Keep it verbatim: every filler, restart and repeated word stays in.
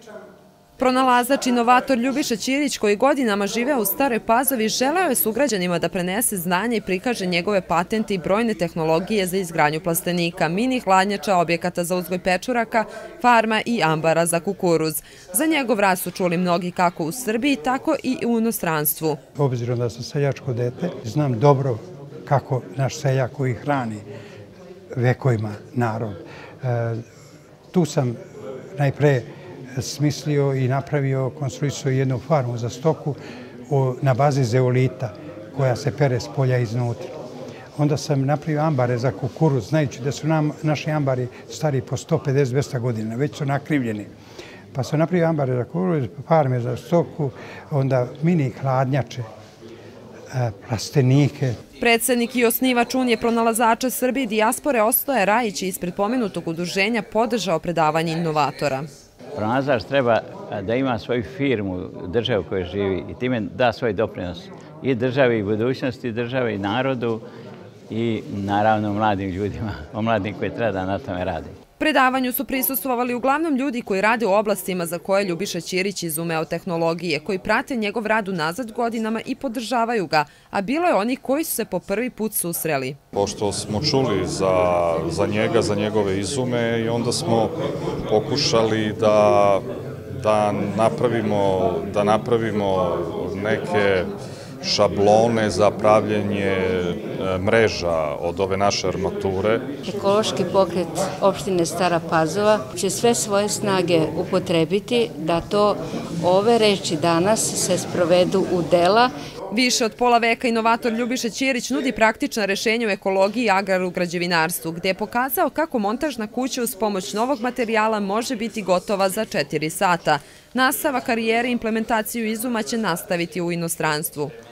Pronalazač inovator Ljubiša Ćirić, koji godinama živeo u Staroj Pazovi, želeo je sugrađanima da prenese znanje i prikaže njegove patente i brojne tehnologije za izgradnju plastenika, mini hladnjača, objekata za uzgoj pečuraka, farma i ambara za kukuruz. Za njegov rad su čuli mnogi kako u Srbiji, tako i u inostranstvu. Obzirom da sam seljačko dete, znam dobro kako naš seljak koji hrani vekovima narod. Tu sam najpre smislio i napravio, konstruisao jednu farmu za stoku na bazi zeolita koja se pere s polja iznutra. Onda sam napravio ambare za kukuruz, znajući da su nam, naši ambari stari po sto pedeset do dvesta godina, već su nakrivljeni. Pa sam napravio ambare za kukuruz, farme za stoku, onda mini hladnjače, plastenike. Predsednik i osnivač Unije pronalazača Srbije i dijaspore Ostoje Rajić ispred pomenutog udruženja podržao predavanje inovatora. Pronalazač treba da ima svoju firmu, državu u kojoj živi i time da svoj doprinos i državi, i budućnosti države, i narodu, i naravno mladim ljudima, omladnim koji treba da na tome radi. Predavanju su prisustvovali uglavnom ljudi koji rade u oblastima za koje Ljubiša Ćirić izumeo tehnologije, koji prate njegov rad unazad godinama i podržavaju ga, a bilo je onih koji su se po prvi put susreli. Pošto smo čuli za, za njega, za njegove izume i onda smo pokušali da, da, napravimo, da napravimo neke šablone za pravljenje mreža od ove naše armature. Ekološki pokret opštine Stara Pazova će sve svoje snage upotrebiti da to ove reči danas se sprovedu u dela. Više od pola veka inovator Ljubiša Ćirić nudi praktična rešenja u ekologiji i agraru građevinarstvu, gde je pokazao kako montažna kuća uz pomoć novog materijala može biti gotova za četiri sata. Nastava karijere i implementaciju izuma će nastaviti u inostranstvu.